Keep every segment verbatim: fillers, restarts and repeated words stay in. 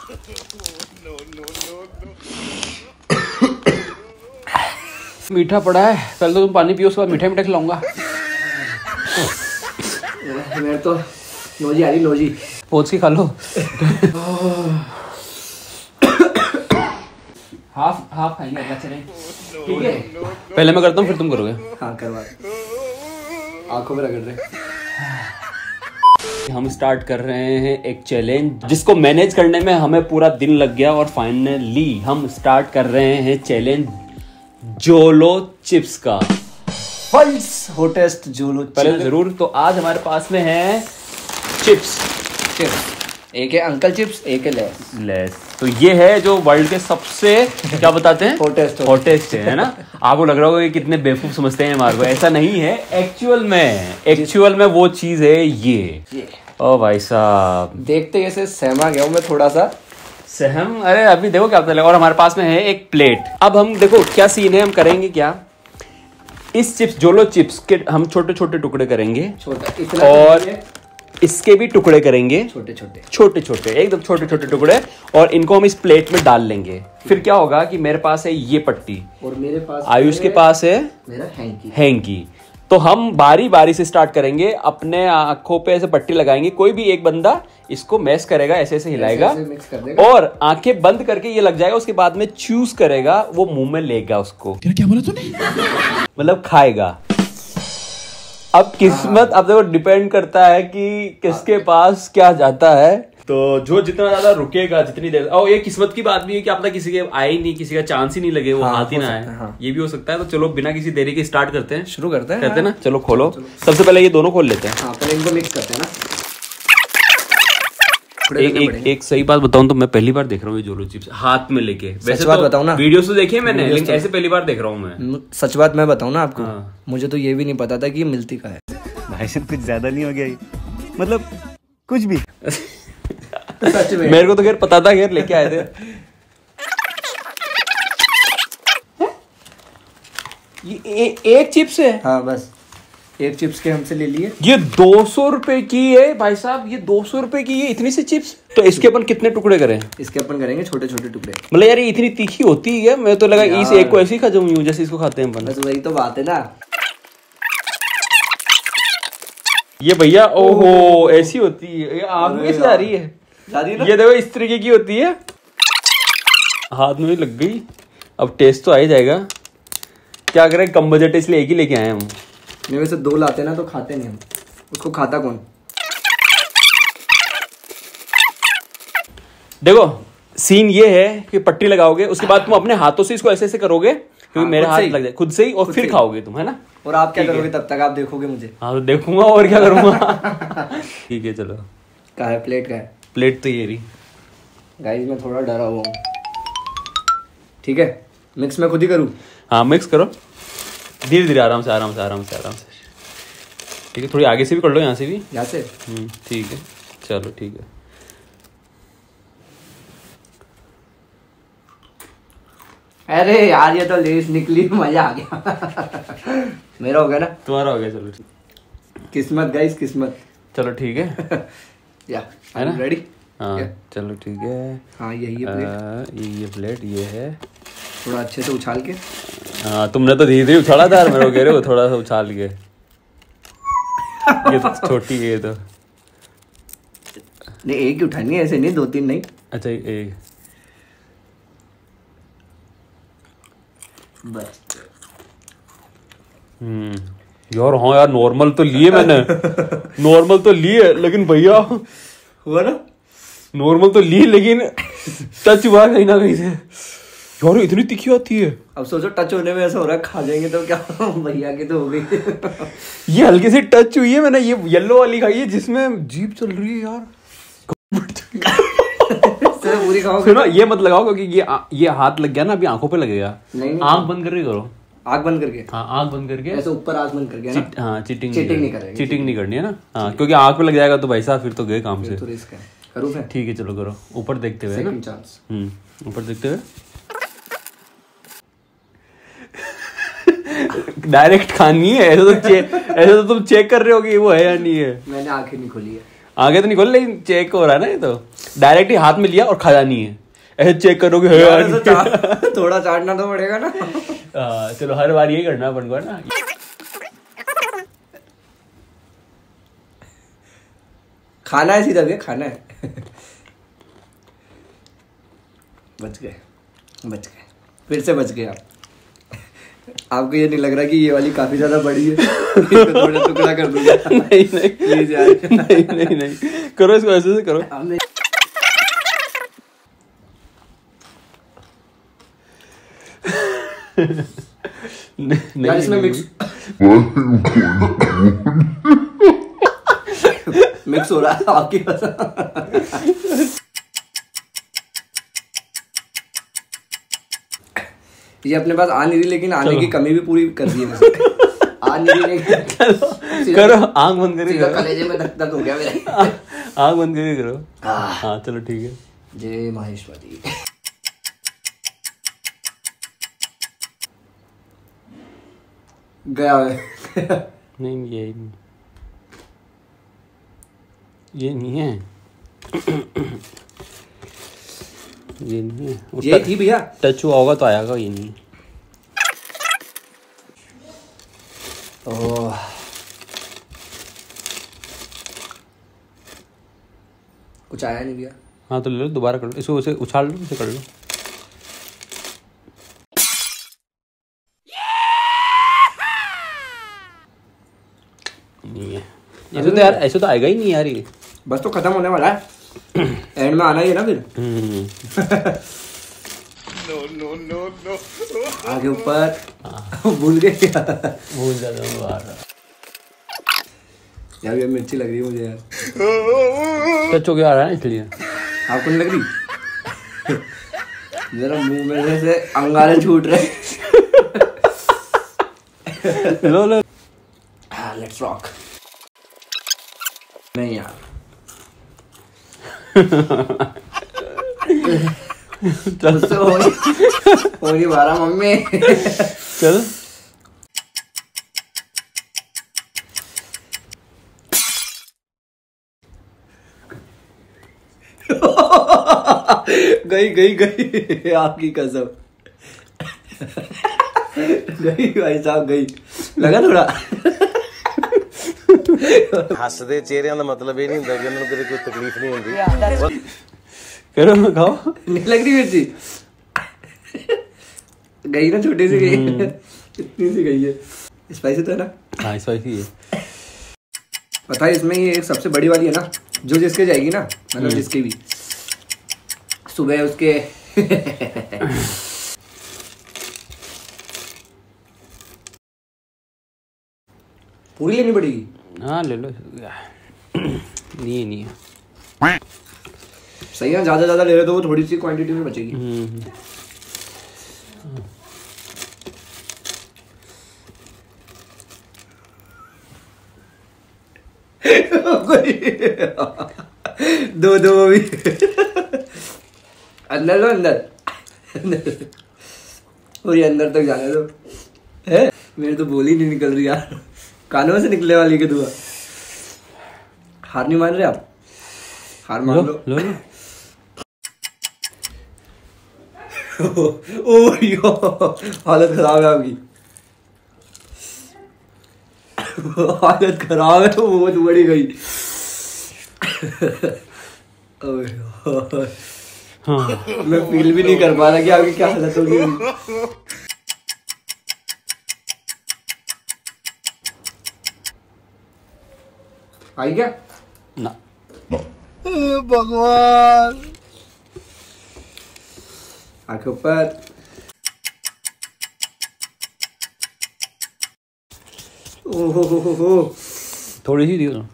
मीठा पड़ा है, पहले तो तुम पानी पियो, उसके बाद मीठा मीठा खिलाऊंगा। मेरे तो नोजी आ रही, नोजी पोंछ के खा लो। हाफ हाफ खाएंगे, अगला चलें, ठीक है? पहले मैं करता हूँ फिर तुम करोगे। हाँ करवा, आंखों में रगड़ रहे। हम स्टार्ट कर रहे हैं एक चैलेंज जिसको मैनेज करने में हमें पूरा दिन लग गया और फाइनली हम स्टार्ट कर रहे हैं चैलेंज जोलो चिप्स का। वर्ल्ड्स हॉटेस्ट जोलो पहले जरूर, तो आज हमारे पास में है चिप्स चिप्स, एक है अंकल चिप्स, एक है लेस लेस। तो ये है जो वर्ल्ड के सबसे क्या बताते हैं हॉटेस्ट हॉटेस्ट है ना। आपको लग रहा होगा कि कितने बेवकूफ समझते हैं हमारे को, ऐसा नहीं है। एक्चुअल में एक्चुअल में वो चीज है ये, ये। ओ भाई साहब, देखते कैसे सहमा गया हूँ मैं थोड़ा सा। सहम? अरे अभी देखो क्या पता लगा। और हमारे पास में है एक प्लेट। अब हम देखो क्या सीन है, हम करेंगे क्या, इस चिप्स जोलो चिप्स के हम छोटे छोटे टुकड़े करेंगे, छोटा और इसके भी टुकड़े करेंगे, छोटे छोटे छोटे छोटे एकदम छोटे छोटे टुकड़े, और इनको हम इस प्लेट में डाल लेंगे। फिर क्या होगा कि मेरे पास है ये पट्टी, और मेरे पास आयुष के पास है मेरा हैंकी हैंकी। तो हम बारी बारी से स्टार्ट करेंगे, अपने आंखों पे ऐसे पट्टी लगाएंगे, कोई भी एक बंदा इसको मैश करेगा, ऐसे ऐसे हिलाएगा, ऐसे ऐसे मिक्स कर देगा, और आंखें बंद करके ये लग जाएगा। उसके बाद में चूज करेगा, वो मुंह में लेगा उसको। क्या बोला तूने? मतलब खाएगा। अब किस्मत, अब देखो डिपेंड करता है कि किसके पास क्या जाता है। तो जो जितना ज्यादा रुकेगा, जितनी देर, और ये किस्मत की बात भी है कि आप किसी के आए ही नहीं, किसी का चांस ही नहीं लगे, वो हाँ, हाथ ही ना आए, हाँ। ये भी हो सकता है। तो चलो बिना किसी देरी के स्टार्ट करते हैं, शुरू करते हैं, करते हैं ना। चलो खोलो, सबसे पहले ये दोनों खोल लेते हैं। हाँ, पहले इनको मिक्स करते हैं ना। एक एक एक सही बात बताऊं तो मैं पहली बार देख रहा हूँ ये जोलो चिप्स हाथ में लेके। वैसे बात तो बताऊं ना, वीडियोस तो देखे मैंने, लेकिन ऐसे पहली बार देख रहा हूँ मैं। सच बात मैं बताऊं ना आपको, हाँ। मुझे तो ये भी नहीं पता था कि ये मिलती का है। भाई साहब कुछ ज्यादा नहीं हो गया ये, मतलब कुछ भी। सच में मेरे को तो खैर पता था, खैर लेके आए थे। ये ए, एक चिप्स है? हाँ बस एक चिप्स के हमसे ले लिए। ये दो सौ रुपए की है भाई साहब, ये दो सौ रुपए की, ये इतनी सी चिप्स। तो इसके अपन कितने टुकड़े करें? इसके अपन करेंगे छोटे छोटे टुकड़े। मतलब यार ये इतनी तीखी होती है? मैं तो लगा इस एक को ऐसे ही खा जाऊं जैसे इसको खाते हैं अपन। बस वही तो बात है ना। ये भैया, ओहो ऐसी होती है, ये आग में से आ रही है, जा रही है ना? ये देखो इस तरीके की होती है। हाथ में लग गई, अब टेस्ट तो आ ही जाएगा। क्या करें, कम बजट इसलिए एक ही लेके आए हम। नहीं वैसे दो लाते ना तो खाते नहीं हम, उसको खाता कौन? देखो सीन ये है कि पट्टी लगाओगे, उसके बाद तुम अपने हाथों से इसको ऐसे ऐसे करोगे, क्योंकि हाँ, मेरे हाथ लग जाए खुद से ही, और फिर खाओगे तुम, है ना। और आप क्या करोगे तब तक? आप देखोगे मुझे? हाँ तो देखूंगा, और क्या करूंगा। ठीक है चलो। कहाँ है प्लेट? का है प्लेट तो ये रही। गाइस मैं थोड़ा डरा हुआ हूँ। ठीक है, मिक्स मैं खुद ही करूँ? हाँ मिक्स करो, धीरे धीरे, आराम से आराम से आराम से आराम से। ठीक है, थोड़ी आगे से भी कर लो, यहाँ से भी। यहाँ से? ठीक है चलो, ठीक है। अरे यार ये तो लेस निकली, मजा आ गया। मेरा हो गया ना? तुम्हारा हो गया, चलो ठीक। किस्मत गाइस, किस्मत। चलो ठीक है। या है ना, रेडी? हाँ चलो ठीक है। हाँ यही है प्लेट, ये ये प्लेट ये है। थोड़ा अच्छे से उछाल के। हाँ तुमने तो धीरे धीरे उछाला था, मेरे को कह रहे हो थोड़ा सा उछाल के। ये तो छोटी है, ये तो नहीं एक ही उठानी है, ऐसे नहीं, दो तीन नहीं। अच्छा एक बस। हम्म यार, हाँ यार नॉर्मल तो लिए मैंने। नॉर्मल तो लिए, लेकिन भैया हुआ ना, नॉर्मल तो लिए, लेकिन टच हुआ कहीं ना कहीं से। यार इतनी तीखी आती है। अब सोचो टच होने में ऐसा हो रहा है, खा जाएंगे तो क्या? भैया की तो हो गई। ये हल्के से टच हुई है, मैंने ये येलो वाली खाई है जिसमें जीभ चल रही है यार। पूरी खाओगे? सुनो, ये मत लगाओ, क्योंकि ये ये हाथ लग गया ना, अभी आंखों पे लगेगा। आंख बंद करके करो, आंख बंद करके। हाँ आंख बंद करके, ऐसे ऊपर आंख बंद करके ना। हाँ चीटिंग चीटिंग नहीं करेंगे, चीटिंग नहीं करनी है ना। हाँ क्योंकि आंख पे लग जाएगा तो भाई साहब फिर तो गए काम से। तो रिस्क है, करूँ फिर? ठीक है चलो करो, ऊपर देखते हुए ना। हम्म ऊपर देखते हुए। डायरेक्ट खानी है, ऐसे तो ऐसे तो तुम चेक कर रहे हो कि वो है या नहीं है। मैंने आंखें नहीं खोली है। आगे तो नहीं खोल, लेकिन चेक हो रहा है ना, ये तो डायरेक्ट ही हाथ में लिया और खाया नहीं है, ऐसे चेक करोगे है यार, तो चा, थोड़ा चाटना तो पड़ेगा ना। आ, चलो हर बार यही करना अपन को है ना। खाना है सीधा भैया, खाना है। बच गए बच गए फिर से बच गए आप। आपको ये नहीं लग रहा कि ये वाली काफी ज्यादा बड़ी है? थोड़ा टुकड़ा कर दूंगा। नहीं नहीं प्लीज यार। नहीं नहीं नहीं करो इसको, ऐसे से करो। यार इसमें मिक्स मिक्स हो रहा है आपकी पसंद। ये अपने पास आ नहीं रही, लेकिन आने की कमी भी पूरी कर दी है वैसे। आ नहीं रही लेकिन करो, आंख बंद करके करो। कलेजे में धक धक हो गया मेरे। आंख बंद करके करो। हाँ चलो ठीक है। जय माहेश्वरी। गया है। नहीं ये नहीं, ये नहीं है, ये नहीं है, ये थी भैया, टच हुआ होगा तो आएगा, ये नहीं। ओह कुछ आया नहीं भैया। हाँ तो ले लो, दोबारा कर लो इसको, उसे उछाल लो, इसे कर लो। नहीं है ऐसे तो यार, ऐसे तो आएगा ही नहीं यार ये। बस तो खत्म होने वाला है, एंड में आना ही है ना फिर। नो नो नो नो आगे ऊपर भूल गए भूल जाता हूँ यार। ये मिर्ची लग रही है मुझे यार। टच हो गया आ रहा है इसलिए। आपको नहीं लग रही? जरा मुंह में से अंगारे छूट रहे। लो लो लेट्स रॉक। नहीं यार चल तो हो नहीं पा रहा मम्मी। चल गई गई गई आपकी कसम। गई भाई साहब गई, लगा थोड़ा। हसदे चेहरिਆਂ ਦਾ ਮਤਲਬ ਇਹ ਨਹੀਂ ਹੁੰਦਾ ਕਿ ਉਹਨਾਂ ਨੂੰ ਕਦੇ ਕੋਈ ਤਕਲੀਫ ਨਹੀਂ ਹੁੰਦੀ। करो ना, खाओ। नहीं लग रही मिर्ची? गई ना, छोटी सी गई, इतनी सी गई है। स्पाइसी तो है ना? हाँ स्पाइसी है। पता है इसमें ये एक सबसे बड़ी वाली है ना, जो जिसके जाएगी ना, मतलब जिसकी भी सुबह उसके पूरी लेनी पड़ेगी। हाँ ले लो। नहीं नहीं है सही है, ज्यादा ज्यादा ले रहे तो वो थोड़ी सी क्वांटिटी में बचेगी। दो दो भी अंदर लो, अंदर पूरी अंदर तक जाने दो। है मेरे तो बोली नहीं निकल रही यार, कानों से निकले वाली के दुआ। हार नहीं मान रहे आप? हार मान लो, लो, लो। ओ यो हालत खराब है आपकी। हालत खराब है, वो बहुत बड़ी गई। हाँ मैं फील भी नहीं कर पा रहा कि आपकी क्या हालत होगी। आई क्या ना भगवान। आंखें ऊपर। ओहो थोड़ी सी दी तो।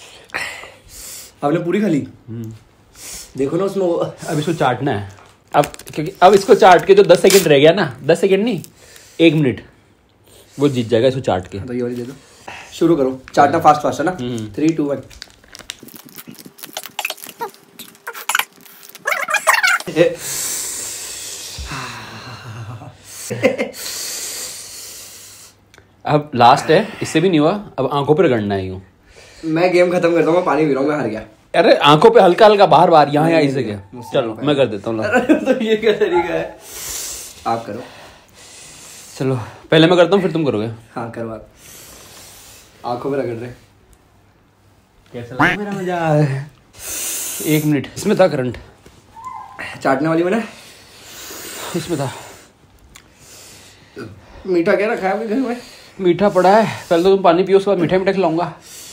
आपने पूरी खा ली? देखो ना उसमें। अब इसको चाटना है अब, क्योंकि अब इसको चाट के जो दस सेकंड रह गया ना, दस सेकंड नहीं एक मिनट, वो जीत जाएगा इसको चाट के। तो ये वाली दे दो, शुरू करो चाटना। फास्ट फास्ट है ना? Three two one. अब लास्ट है, इससे भी नहीं हुआ, अब आंखों पर गड़ना है यूं। मैं गेम खत्म करता हूँ, मैं पानी पी रहा हूँ, मैं हार गया। अरे आंखों पे हल्का हल्का बाहर बाहर यहाँ यहाँ ऐसे क्या। चलो मैं कर देता हूँ। तो ये क्या तरीका है, आप करो। चलो पहले मैं करता हूँ फिर तुम करोगे। हाँ करो आप। आंखों में रगड़ रहे। कैसा लगा मेरा मजा? एक मिनट, इसमें था करंट। चाटने वाली में ना, इसमें था। मीठा क्या रखा है आपके घर में? मीठा पड़ा है, पहले तो तुम पानी पियो उसके बाद मीठा मीठा खिलाऊंगा।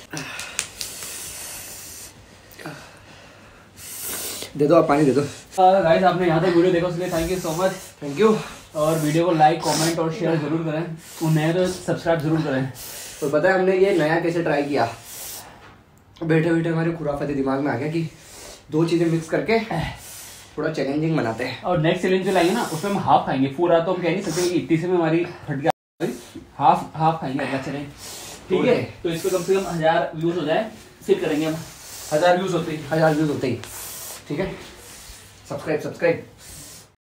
दे दो आप, पानी दे दो। गाइस आपने यहाँ तक वीडियो देखा उसके लिए thank you so much. Thank you. और वीडियो को लाइक कमेंट और शेयर जरूर करें, वो नए तो सब्सक्राइब जरूर करें। तो पता है हमने ये नया कैसे ट्राई किया, बैठे बैठे हमारे खुराफाती दिमाग में आ गया कि दो चीजें मिक्स करके थोड़ा चैलेंजिंग बनाते हैं। और नेक्स्ट चैलेंज जो लाएंगे ना उसमें हम हाफ खाएंगे, पूरा तो हम कह नहीं सकते कि इतनी से में हमारी फट गया, हाफ हाफ खाएंगे अगला चैलेंज। ठीक है, तो इस पे कम से कम हजार व्यूज हो जाए फिर करेंगे हम। हजार व्यूज होते ही हजार व्यूज होते ही। ठीक है, सब्सक्राइब सब्सक्राइब